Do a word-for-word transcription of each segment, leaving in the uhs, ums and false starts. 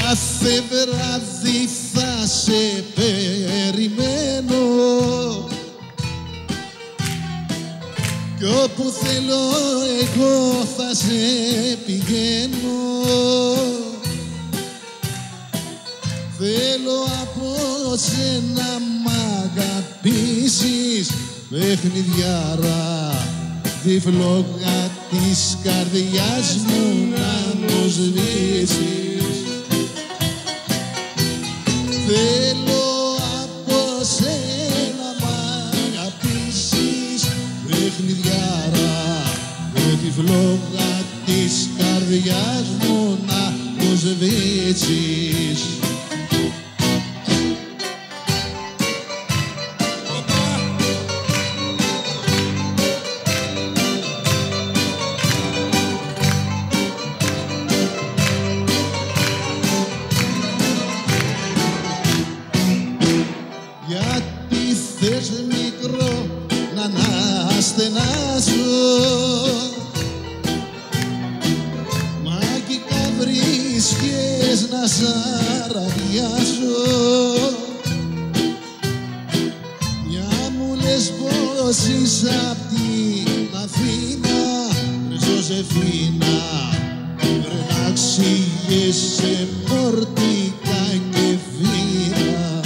Κάθε βράδυ θα σε περιμένω κι όπου θέλω εγώ θα σε πηγαίνω. Θέλω από σένα μ' αγαπήσεις, παιχνιδιάρα τη φλόγα της καρδιάς μου να μου σβήσεις. Θέλω από σένα μ' αγαπήσεις, παιχνιδιάρα με τη φλόγα της καρδιάς μου να μου σβήσεις. Γιατί θες μικρό να αναστενάζω, μαγικά βρίσκες να σ' αραδιάζω. Μια μου λες πως είσαι απ' την Αθήνα, ρε Ζωζεφίνα, ρε να ξηγέσαι μορτικά και βίνα.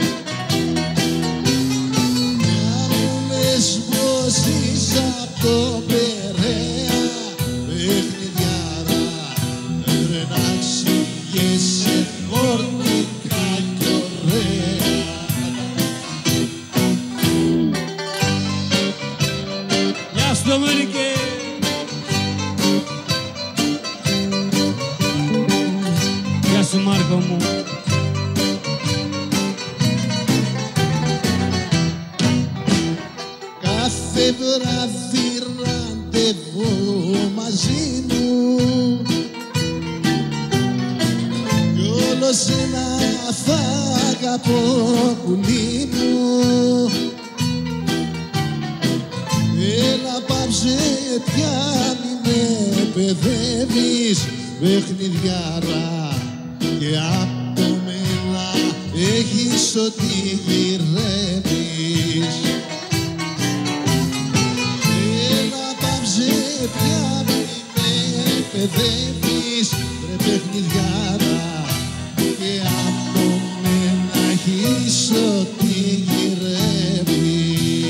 Είσαι απ' το Περαία, παιχνιδιάρα, ρε να ξηγέσαι μορτικά κι ωραία. Γεια σου Ντομήνικε! Γεια σου Μάρκο μου! Κάθε βράδυ ραντεβού μαζί μου κι όλο σένα θα αγαπώ πουλί μου. Έλα πάψε πια μη με παιδεύεις, παιχνιδιάρα, και απ' το μένα έχεις ό,τι γυρεύεις. Πια μη με παιδεύεις, ρε παιχνιδιάρα, και από μένα έχεις ό,τι γυρεύεις.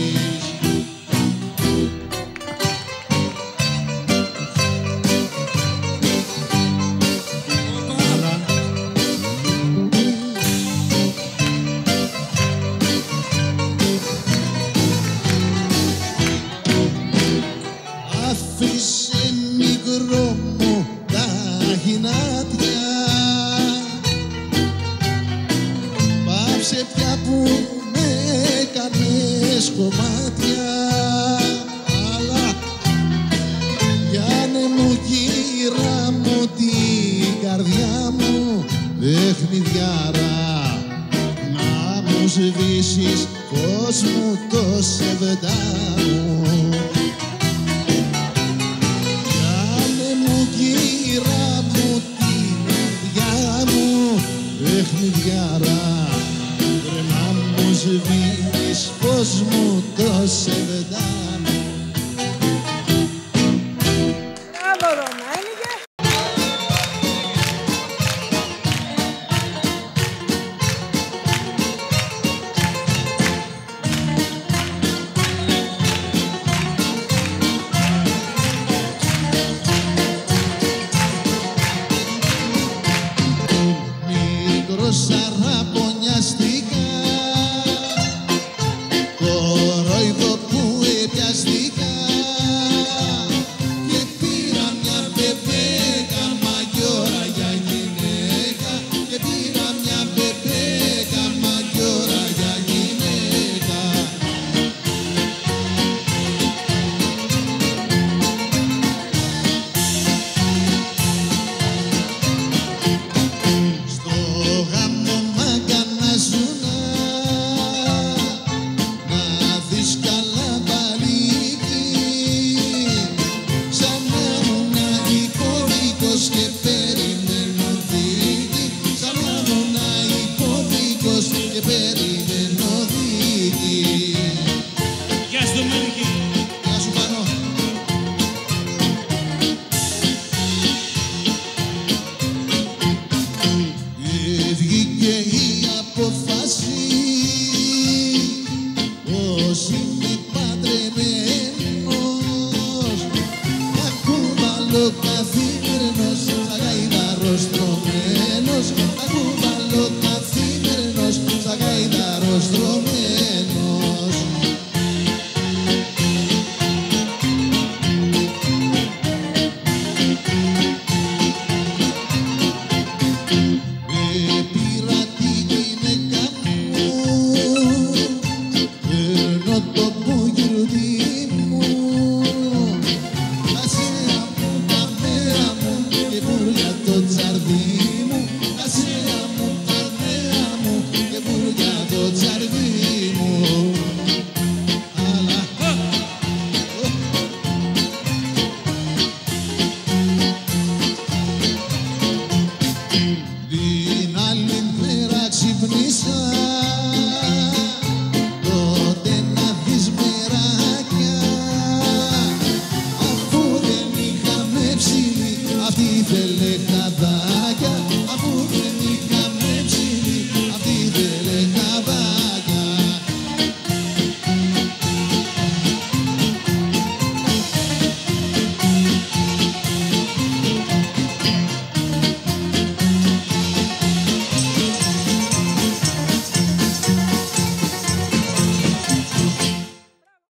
Άφησε μικρό μου τα γυνάτια, πάψε πια που με έκανες κομμάτια. Αλλά πιάνε μου κύρα μου την καρδιά μου, παιχνιδιάρα, να μου σβήσεις φως μου το σεβδά μου. Κύρα μου την καρδιά μου, παιχνιδιάρα, ρε να μου σβήνεις φως μου το σεβδά μου. Μπράβο Ρωμάνικε! Σαραπονιαστικά, κορόιδο που έπιαστηκα και πήρα μια μπεμπέκα μαγιόρα για γυναίκα, και πήρα μια μπεμπέκα μαγιόρα για γυναίκα. Στο γάμο κόσμο να ακούς.